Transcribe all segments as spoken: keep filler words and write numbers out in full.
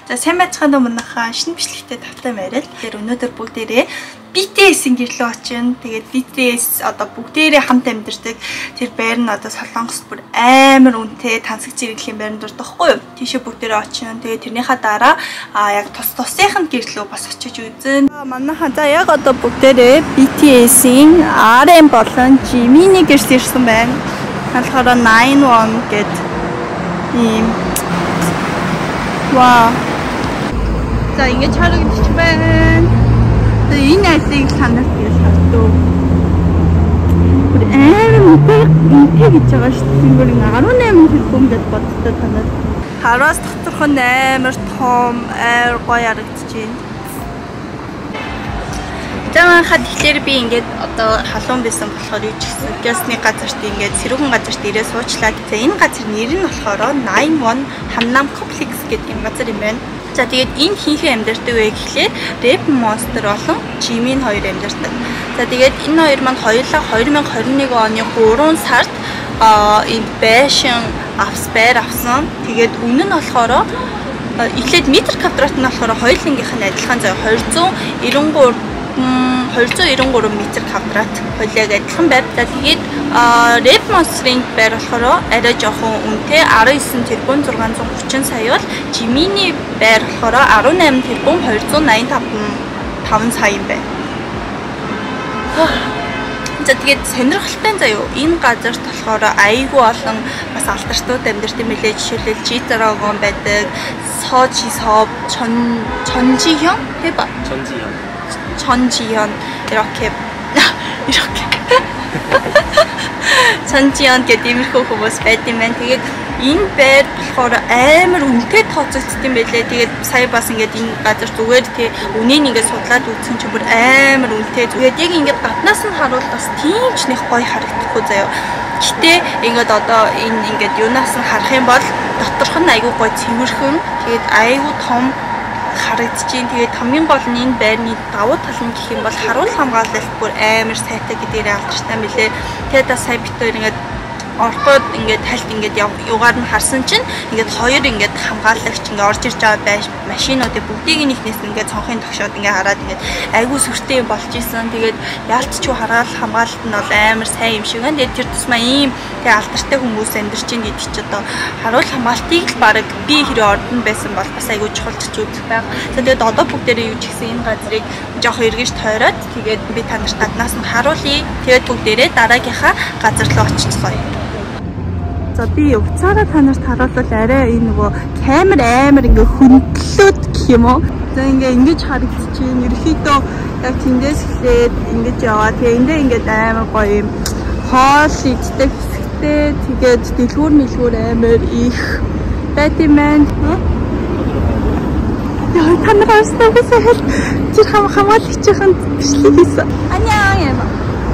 За сайн байцгаана уу манайхаа шинэ бичлэгтэй тавтай морил. Тэгэхээр өнөөдөр бүгдээрээ би ти эс-ийн гэрлөө очино. Тэгээд би ти эс одоо бүгдээрээ хамт амьдардаг. Тэр байр нь одоо Солонгост бүр амар үнэтэй тансаг зэрэглэлийн байранд дурдахгүй юу? Тийшээ бүгдээрээ очино. Тэгээд тэрнийхээ дараа а яг тус тусынхын гэрлөө бас очиж үзэн. Манайхаа за яг одоо бүгдээрээ би ти эс-ийн ар эм болон Jimmy-ний гэрс ирсэн байна. Болохоор nine one гэдэг ийм вау. За ингэж харагдчих байна. Тэгээ энэ айлыг санаад гэж хатуу. Бүр амар үнэтэй гэж байгаа шүү дээ. Бүр eighteen тэрбум гэж боддог танад. Хараас доторхон амар том аяр гоё харагдаж байна. Замахад тэгэхээр би ингээд одоо халуун байсан болохоор юу ч гэсэн гэсний газарт ингээд сэрүүхэн газарт ирээ суучлаа. За энэ газар нэр нь болохоор nine one Хамнам комплекс гэдэг юм газар юм байна. За тэгээд энэ хинхэн амьдардаг вэ гэхлээр Red Monster болон Jimmy хоёр амьдардаг. За тэгээд энэ хоёр маань хоёулаа twenty twenty-one оны three сард а энэ байшин авс байр авсан. Тэгээд үнэ нь болохоор эхлээд метр квадрат нь болохоор хоёулынгийнх нь адилхан заа two ninety-three two ninety-three метр квадрат хоёулаа адилхан байр. За тэгээд Red Monster-ийн байр болохоор арай жоохон үнэтэй nineteen тэрбум six thirty сая бол Jimmy-ний байр болохоор eighteen тэрбум two ninety-five сая юм байна. За тэгээд сонирхолтой заяа энэ газарт болохоор айгүй олон бас алдарчдууд амьдарч юм билээ. Жишээлбэл G Dragon байдаг, Soji Sob, Chon Chonjihyun тийм ба? Chonjihyun. Chonjihyun 이렇게 이렇게 Chonjihyun гэдэг иймэрхүү хүмүүс байд юм байна. Тэгээд энэ байр болохоор амар үнэтэй тооцогдсон юм байлээ. Тэгээд сая бас ингээд энэ газар зүгээр тий үнэнийг ингээд судлаад үзсэн чинь бүр амар үнэтэй. Тэгээд яг ингээд гаднаас нь харуул бас тийм ч нэг гоё харагдахгүй заяа. Гэтэ ингээд одоо энэ ингээд юунаас нь харах юм бол доторх нь айгүй гоё цэвэрхэн. Тэгээд айгүй том харагдаж байна. Тэгээд хамгийн гол нь энэ байрны давуу тал нь гэх юм бол харуул хамгаалалт бүр амар сайтай гэдгээр алдартай мэлээ. Тэгээд бас сая бит хоёр ингээд ордод ингээд тальт ингээд юугаар нь харсан чинь ингээд хоёр ингээд хамгаалагч ингээд орж ирж байгаа байж машинуудыг бүгдийг нэгнээс ингээд цонхын тогшоод ингээд хараад ингээд айгүй сүртэй болж исэн. Тэгээд яалтч юу хараад хамгаалалт нь бол амар сайн юм шиг байна. Тэгээд тэр тусмаа ийм тэгээ алдартай хүмүүс амьдарч ийн гэдэг чи одоо харуул хамгаалтыг л баг би хэрэг ордон байсан бол бас айгүй чухалч үзэх байг. Тэгээд одоо бүгдээрээ юу ч гэсэн энэ газрыг жоох эргэж тойроод тэгээд би та нарт гаднаас нь харуулъя. Тэгээд бүгдээрээ дараагийнхаа газар руу очицгоё. За би уцаараа та нарт харуулвал арай энэ нөгөө камер амар ингээ хөндлөөд гэх юм уу. За ингээ ингэж харагдчих чинь ерөөхдөө яг тэндээс эхлээд ингэж яваа. Тэгээ эндээ ингээд амар гоё юм хоол иддэг хэсэгтэй тэгээд дэлгүүр мэлгүүр амар их байт юм байна. Яа та нараас тавьсан хэл тэр хам хамгаалагчийн бичлэг хийсэн. Аняа яа.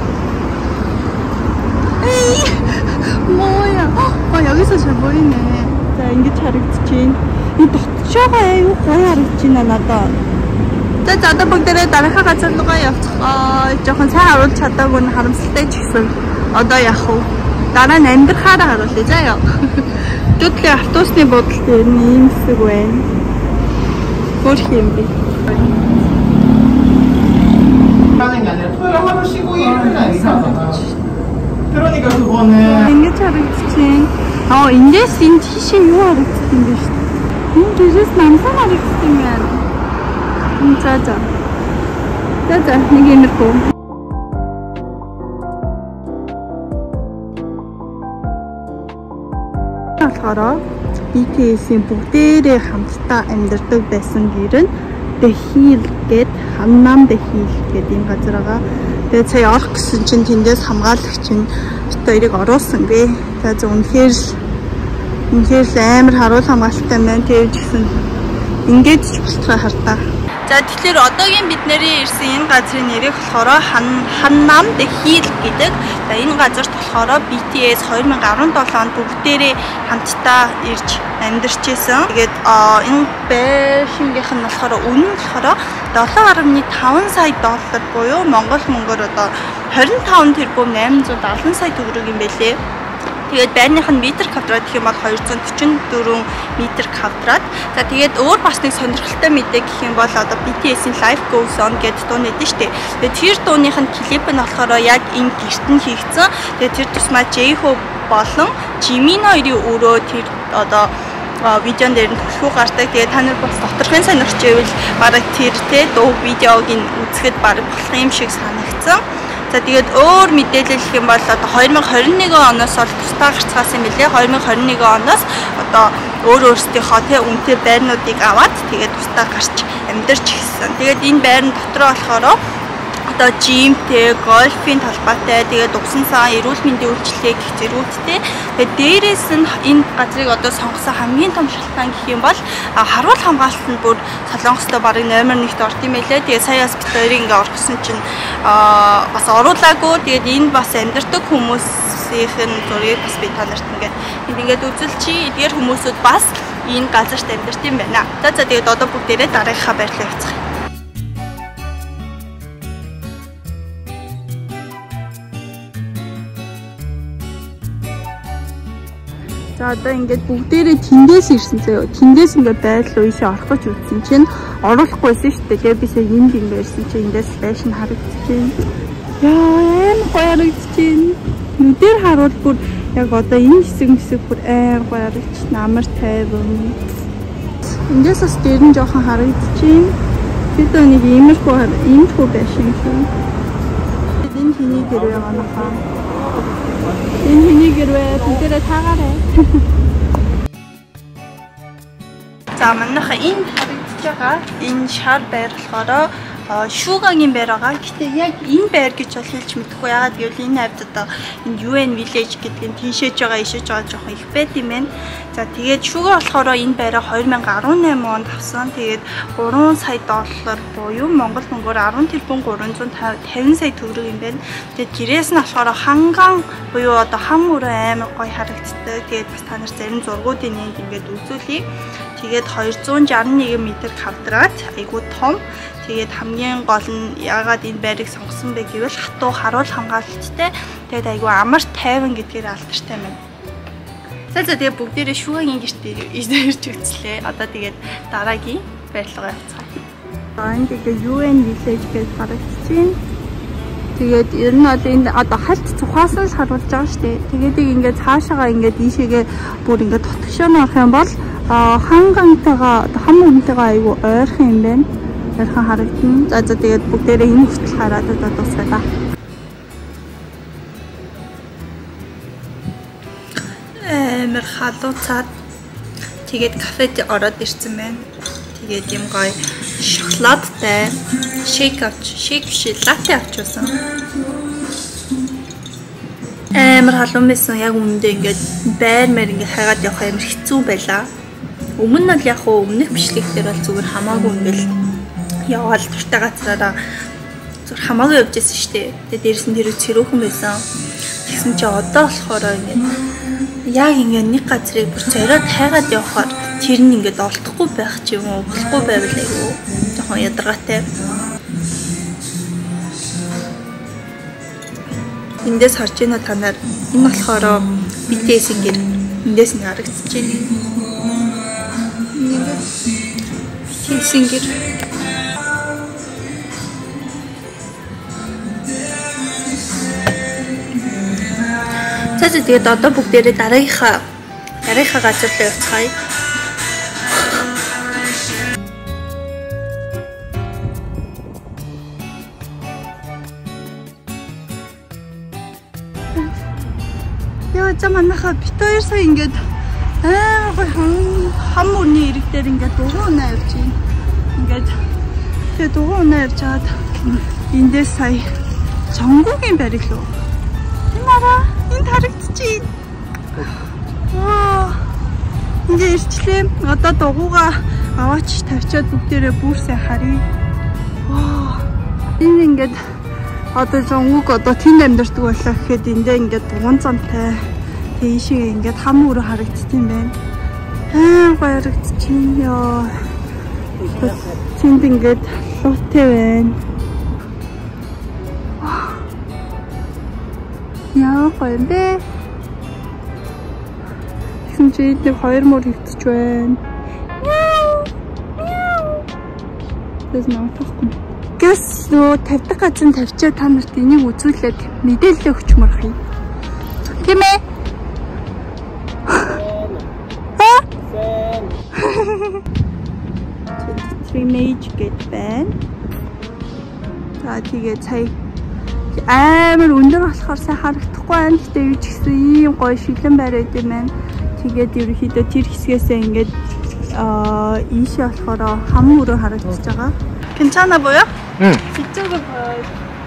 Эй 뭐야? 아 여기서 잘 보이네. 자 ингэж харагдчихээн. 이 дотчоогоо аюу гоё харагдчихна надад. За за одоо бүгдээрээ дараахаа газар руугаа явцгаа. Жохон сайн харуулж чадаагүй нь харамсалтай ч гэсэн. Одоо явах уу? Дараа нь амьдрахаараа харуулъя заяа. Төдлийн автобусны бодол дээр нь ийм хэсэг байна. Хөрх юм би. 하는 게 아니라 토요일 하루 쉬고 일요일은 이상하잖아. 그러니까 그거는 ингэж харагдчихээн. Аа эндээс энэ тийшээ юу харагдчих юм бэ шүү дээ. Энэ дээрээс намсан харагдчих юм байна. Энэ за за. За за нэг юмрхүү. болохоор би ти эс-ийн бүгдээрээ хамтдаа амьдардаг байсан гэр нь The Hill гэд Хамнам The Hill гэдэг юм газар байгаа. Тэгээд сая орох гэсэн чинь тэндээс хамгаалагч нь хоёрыг оруулсангүй. За зөв үнэхээр л үнэхээр л амар харуул хамгаалалттай байна. Тэгээд гэсэн ингээд ч болтгой хартаа. За тэгэхээр одоогийн бид нэрийн ирсэн энэ газрын нэрийг болохоор Хамнам The Hill гэдэг. За энэ газарт болохоор би ти эс twenty seventeen онд бүгдээрээ хамтдаа ирж амьдарч исэн. Тэгээд энэ байшингийнх нь болохоор үнэ нь болохоор seven point five сая доллар буюу Монгол мөнгөөр одоо twenty-five тэрбум eight hundred seventy сая төгрөг юм байлээ. Тэгээд байрных нь метр квадрат гэх юм бол хоёр зуун төрчим дөрвөн метр квадрат. За тэгээд өөр бас нэг сонирхолтой мэдээ гэх юм бол одоо би ти эс-ийн Life Goes On гэдэг дуу нэдэн штэ. Тэгээд тэр дууных нь клип нь болохоор яг энэ гэрт нь хийгдсэн. Тэгээд тэр тусмаа J-Hope болон Jimin хоёрын өрөө тэр одоо видеон дээр нь төлхөө гардаг. Тэгээд та нар бас доторхын сонирхч байвал бараг тэр тэ дуу видеог нь үзэхэд бараг болох юм шиг санагдсан. За тэгээд өөр мэдээлэл гэх юм бол одоо хоёр мянга хорин нэгэн оноос бол тусдаа гарцгаасан юм билээ. хоёр мянга хорин нэгэн оноос одоо өөр өөрсдийнхөө тэ үнэтэй байрнуудыг аваад тэгээд тусдаа гарч амьдарч ирсэн. Тэгээд энэ байрны дотор болохоор одоо жимтэй, гольфийн талбайтай, тэгээд угсан сан, эрүүл мэндийн үйлчилгээ гэх зэргүүдтэй. Тэгээд дээрээс нь энэ газрыг одоо сонгосон хамгийн том шалтгаан гэх юм бол харуул хамгаалтанд бүр Солонгостой барыг номер нэгт орд юм байлээ. Тэгээд сая бас битэрийг ингээ орхисон чинь аа бас оруулаагүй. Тэгээд энэ бас амьдардаг хүмүүсийнх нь зургийг бас би та нарт ингээд энд ингээд үзүүлчихье. Эдгээр хүмүүсүүд бас энэ газарт амьдарч юм байна. За за тэгээд одоо бүгдээрээ дараагийнхаа байрлал явцгаая. За одоо ингээд бүгдээрээ тэндээс ирсэн заяа. Тэндээс ингээд байрлал уушаа орох гэж үзсэн чинь оруулахгүйсэн шүү дээ. Тэгээ бисээ энд юм байсан чинь эндээс фэшн харагдаж байна. Яа, аим гоё харагдаж байна. Нүдээр харуул бүр яг одоо энэ хэсэг хэсэг бүр аим гоё харагдаж намар тайван. Эндээс бас дээр нь жоохон харагдаж байна. Бид нэг иймэрхүү иймэрхүү байшин юм. Энэ хэний гэрээ манайхаа. Энэ хэний гэрээ бүгдээрээ таагаарай. За манайхаа энэ харагдаж байгаа энэ шар байр болохоор Шуугагийн байр байгаа. Гэтэ яг энэ байр гэж бол хэлж мэдэхгүй. Яагаад гэвэл энэ хавьд одоо энэ ю эн Village гэдэг нь тийшээж байгаа, ишээж байгаа жоохон их байт юм байна. За тэгээд Шууга болохоор энэ байраа хоёр мянга арван найман онд авсан. Тэгээд гурван сая доллар буюу Монгол мөнгөөр арван тэрбум гурван зуун тавин сая төгрөг юм байна. Тэгээд гэрээс нь болохоор ханган буюу одоо хан мөрөө амар гоё харагддаг. Тэгээд бас та нар зарим зургуудын нэг ингээд үзүүлье. Тэгээд хоёр зуун шарсан нэгэн метр квадрат айгуу том. Тэгээд хамгийн гол нь яагаад энэ байрыг сонгосон бэ гэвэл хатуу харуул хамгаалттай. Тэгээд айгуу амар тайван гэдгээр алдартай байна. За за тэгээд бүгдээрээ Шуугагийн гэрт ирж үзлээ. Одоо тэгээд дараагийн байрлалгаа явцгаая. За энэ тэгээд ю эн Village гэж харагдаж байна. Тэгээд ер нь одоо энэ одоо хальт цухаас л харуулж байгаа шүү дээ. Тэгээд ингээд цаашаага ингээд ийшээгээ бүр ингээд тотгшоон орох юм бол хангантайгаа хам үнтэйгээ айгуу ойрхон юм байна. Ярхан харагдана. За за тэгээд бүгдээрээ энэ хөтөл хараад одоо дуусгая. Амар халууцаад тэгээд кафед ороод ирсэн байна. Тэгээд юм гоё шоколадтай шейк авч, шейк биш латте авчихсан. Амар халуун байсан. Яг үүндээ ингээд байр мэр ингээд хайгаад явах амар хэцүү байлаа. Өмнө нь л яг хөө өмнөх бичлэгтэр бол зүгээр хамаагүй ингээд яваал туртай газараа зүр хамаагүй явж байсан шүү дээ. Тэгээд дээрс нь тэр цэрүүхэн байсан. Тэгсэн чи одоо болохоор ингээд яг ингээд нэг газрыг бүр зориод хайгаад явахаар тэр нь ингээд олдохгүй байх ч юм уу, болохгүй байвал айгүй жоохон ядаргаатай. Эндээс харж байна та нар. Энэ болохоор би ти эс-ийн гэр. Эндээс нь харагдаж байна. Ингээд би ти эс-ийн гэр. За тэгээд одоо бүгдээрээ дараагийнхаа дараагийнхаа газар руу явцгаая. Яа за манайхаа бит хоёр сая ингээд аа гоё хам мөрний ирэг дээр ингээд дугуй унаа явж байна. Ингээд тэгээд дугуй унаа явж чаад эндээс сая сонгогийн барил уу. Нара энэ харагдчихээн. Ваа. Ингээ ирчлээ. Одоо дугуйгаа аваач тавьчаад бүгдээрээ бүр сайн харъя. Ваа. Энэ ингээд одоо жонгуг одоо тэнд амьдардаг байлаа гэхэд эндээ ингээд дугуун замтай тийшээ ингээд хам өрөө харагдчих юм байна. Аа гоё харагдчихээн ёо. Тэнд ингээд луутай байна. Яа гоё бэ? Жид нэг хоёр мөр хөвтөж байна. Тэс нөө тахгүй. Гэс нөө тавьдаг газар тавьчаа та нарт энийг үзүүлээд мэдээлэл өгчмөр хий. Тийм ээ? Ха? twenty-three Mage гэдэг байна. За тэгээ цай амар өндөр болохоор сайн харагдахгүй байна. Гэтэ юу ч гэсэн ийм гоё шилэн байраад юм байна. Тэгээд ерөнхийдөө тэр хэсгээсээ ингээд аа ийшээ болохоор хам мөрөө харагдаж байгаа. 괜찮아 보여? 응. 이쪽을 봐요.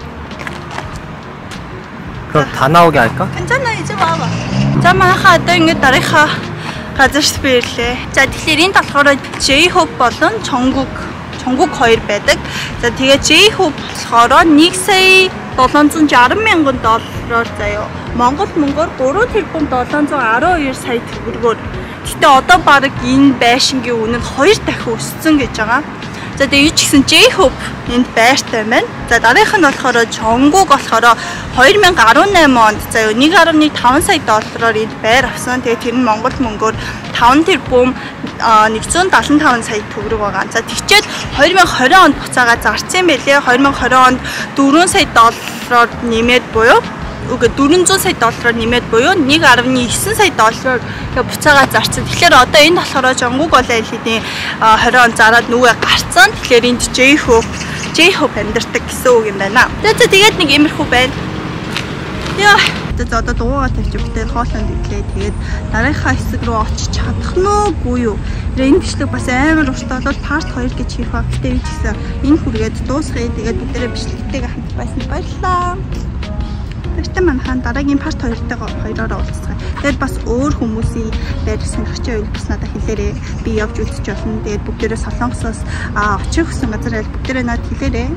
그럼 다 나오게 할까? 괜찮아, 이제 와봐. 잠깐만 하다 이게 다리가 가져서 빌래. 자, тэгэхээр энэ болохоор J-Hope болон 전국 전국 хоёр байдаг. За тэгээ J-Hope болохоор нэг сая seven hundred sixty мянган доллараар заяа. Монгол мөнгөөр three тэрбум seven hundred twelve сая төгрөгөөр. Гэтэ одоо баг энэ байшингийн үнэ хоёр дахин өссөн гэж байгаа. За тэгээ юу ч гэсэн J-Hope энд байртай байна. За дараагийнх нь болохоор 전국 болохоор twenty eighteen онд заяа one point five сая доллараар энд байр авсан. Тэгээ тэр нь Монгол мөнгөөр five тэрбум one hundred seventy-five сая төгрөг байгаа. За тэгчээд twenty twenty онд буцаага зарцсан байлээ. twenty twenty онд four сая доллараар нэмээд буюу үгүй four hundred сая доллараар нэмээд буюу one point nine сая доллараар буцаага зарцсан. Тэгэхээр одоо энэ болохоор 전국 бол аль хэдийн twenty он зараад нүгэ гарцсан. Тэгэхээр энд J-Hope J-Hope амьдардаг гэсэн үг юм байна. Тэгээд тэгээд нэг иймэрхүү байна. Яа, тэгээд одоо дуугаа тавьчих бүтээр хоолойнд ирлээ. Тэгээд дараагийнхаа хэсэг рүү очиж чадах нь үгүй юу? Энэ бичлэг бас амар уртаа бол part two гэж хийх баг. Гэтэ юу ч гэсэн энэ хүргээд дуусгая. Тэгээд бүгдээрээ бичлэгтэйгээ хамт байсан баярлалаа. Тэртээ манхан дараагийн part two-тойгоо хоёроо уулзцгаая. Тэгээд бас өөр хүмүүсийн байр сонирхчийн үйл бас надад хэлээрээ би явж үзэж болно. Тэгээд бүгдээрээ Солонгосоос очих гэсэн газар айл бүгдээрээ надад хэлээрээ.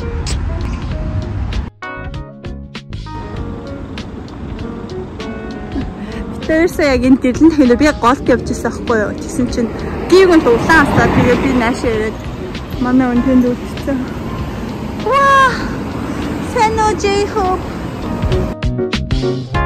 Тэрсээ яг энэ дэрлэн хэлээ би голд явж ирсэн байхгүй юу. Тэгсэн чинь гиг нь дулаан асаа. Тэгээд би наашаа ирээд манай өнтөнд үлдсэн. Ваа! Сэно J-Hope.